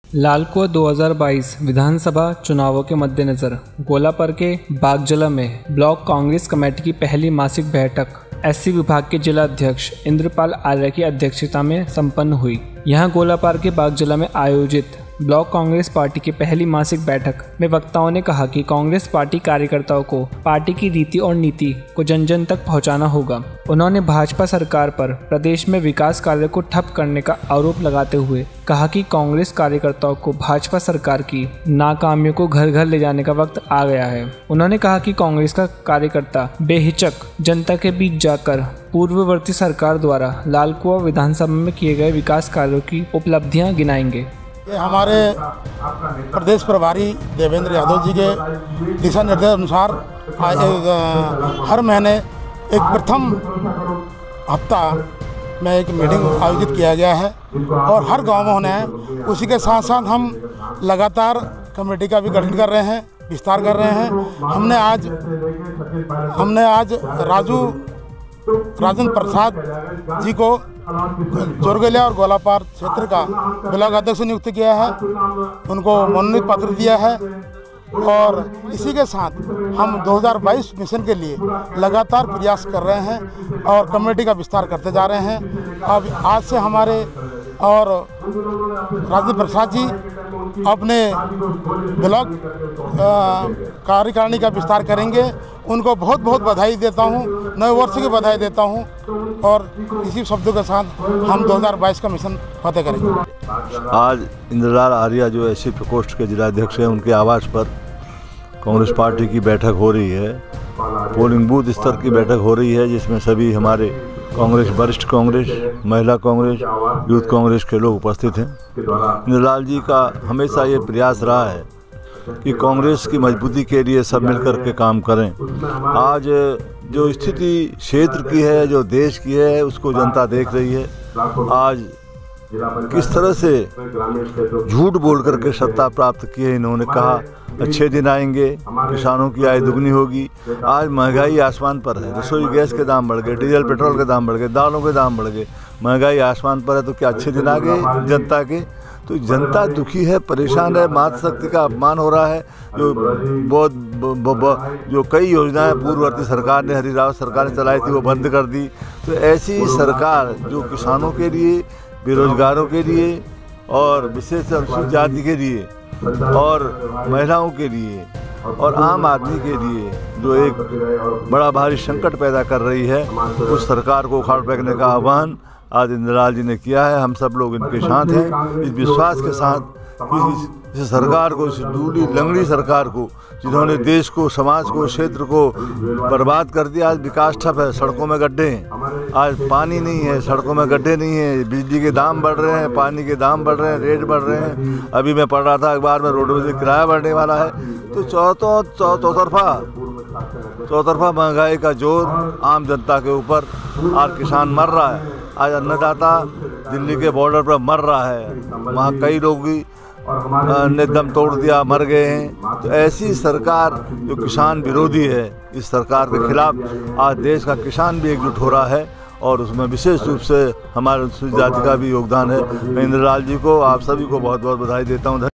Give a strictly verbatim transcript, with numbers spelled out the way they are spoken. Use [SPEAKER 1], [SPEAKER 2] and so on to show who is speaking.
[SPEAKER 1] लालकुआं दो हज़ार बाईस विधानसभा चुनावों के मद्देनजर गोलापर के बागजला में ब्लॉक कांग्रेस कमेटी की पहली मासिक बैठक एससी विभाग के जिला अध्यक्ष इंद्रपाल आर्य की अध्यक्षता में संपन्न हुई। यहां गोलापर के बागजला में आयोजित ब्लॉक कांग्रेस पार्टी की पहली मासिक बैठक में वक्ताओं ने कहा कि कांग्रेस पार्टी कार्यकर्ताओं को पार्टी की रीति और नीति को जन जन तक पहुंचाना होगा। उन्होंने भाजपा सरकार पर प्रदेश में विकास कार्य को ठप करने का आरोप लगाते हुए कहा कि कांग्रेस कार्यकर्ताओं को भाजपा सरकार की नाकामियों को घर घर ले जाने का वक्त आ गया है। उन्होंने कहा कि कांग्रेस का कार्यकर्ता बेहिचक जनता के बीच जाकर पूर्ववर्ती सरकार द्वारा लालकुआं विधानसभा में किए गए विकास कार्यों की उपलब्धियां गिनाएंगे।
[SPEAKER 2] ये हमारे प्रदेश प्रभारी देवेंद्र यादव जी के दिशा निर्देश अनुसार हर महीने एक प्रथम हफ्ता में एक मीटिंग आयोजित किया गया है और हर गांव में होना है। उसी के साथ साथ हम लगातार कमेटी का भी गठन कर रहे हैं, विस्तार कर रहे हैं। हमने आज हमने आज राजू राजेंद्र प्रसाद जी को जोरगलिया और गोलापर क्षेत्र का ब्लॉक अध्यक्ष नियुक्त किया है, उनको मनोनीत पत्र दिया है और इसी के साथ हम दो हज़ार बाईस मिशन के लिए लगातार प्रयास कर रहे हैं और कमेटी का विस्तार करते जा रहे हैं। अब आज से हमारे और राजेंद्र प्रसाद जी अपने ब्लॉक कार्यकारिणी का विस्तार करेंगे। उनको बहुत बहुत बधाई देता हूं, नए वर्ष की बधाई देता हूं और इसी शब्दों के साथ हम दो हज़ार बाईस का मिशन फतेह करेंगे।
[SPEAKER 3] आज इंद्रलाल आर्य जो एससी प्रकोष्ठ के जिलाध्यक्ष हैं, उनके आवास पर कांग्रेस पार्टी की बैठक हो रही है। पोलिंग बूथ स्तर की बैठक हो रही है, जिसमें सभी हमारे कांग्रेस, वरिष्ठ कांग्रेस, महिला कांग्रेस, यूथ कांग्रेस के लोग उपस्थित हैं। इंद्रलाल जी का हमेशा ये प्रयास रहा है कि कांग्रेस की मजबूती के लिए सब मिलकर के काम करें। आज जो स्थिति क्षेत्र की है, जो देश की है, उसको जनता देख रही है। आज किस तरह से झूठ बोल करके सत्ता प्राप्त की है। इन्होंने कहा अच्छे दिन आएंगे, किसानों की आय दुगनी होगी। आज महंगाई आसमान पर है, रसोई गैस के दाम बढ़ गए, डीजल पेट्रोल के दाम बढ़ गए, दालों के दाम बढ़ गए, महंगाई आसमान पर है। तो क्या अच्छे दिन आ गए जनता के? तो जनता दुखी है, परेशान है, मातृशक्ति का अपमान हो रहा है। जो बहुत ब, ब, ब, जो कई योजनाएं पूर्ववर्ती सरकार ने, हरी राव सरकार ने चलाई थी, वो बंद कर दी। तो ऐसी सरकार जो किसानों के लिए, बेरोजगारों के लिए और विशेष अनुसूचित जाति के लिए और महिलाओं के लिए और आम आदमी के लिए जो एक बड़ा भारी संकट पैदा कर रही है, उस सरकार को उखाड़ फेंकने का आह्वान आज इंद्रलाल जी ने किया है। हम सब लोग इनके साथ हैं, इस विश्वास के साथ कि इस सरकार को, इस दूली लंगड़ी सरकार को, जिन्होंने देश को, समाज को, क्षेत्र को बर्बाद कर दिया। आज विकास ठप है, सड़कों में गड्ढे हैं, आज पानी नहीं है, सड़कों में गड्ढे नहीं है, बिजली के दाम बढ़ रहे हैं, पानी के दाम बढ़ रहे हैं, रेट बढ़ रहे हैं। अभी मैं पढ़ रहा था अखबार में, रोडवेज में किराया बढ़ने वाला है। तो चौथों चौतरफा चौतरफा महंगाई का जोर आम जनता के ऊपर। आज किसान मर रहा है, आज अन्नदाता दिल्ली के बॉर्डर पर मर रहा है, वहाँ कई लोग ने दम तोड़ दिया, मर गए हैं। तो ऐसी सरकार जो किसान विरोधी है, इस सरकार के खिलाफ आज देश का किसान भी एकजुट हो रहा है और उसमें विशेष रूप से हमारे अनुसूचित जाति का भी योगदान है। मैं इंद्रलाल जी को, आप सभी को बहुत बहुत बधाई देता हूँ।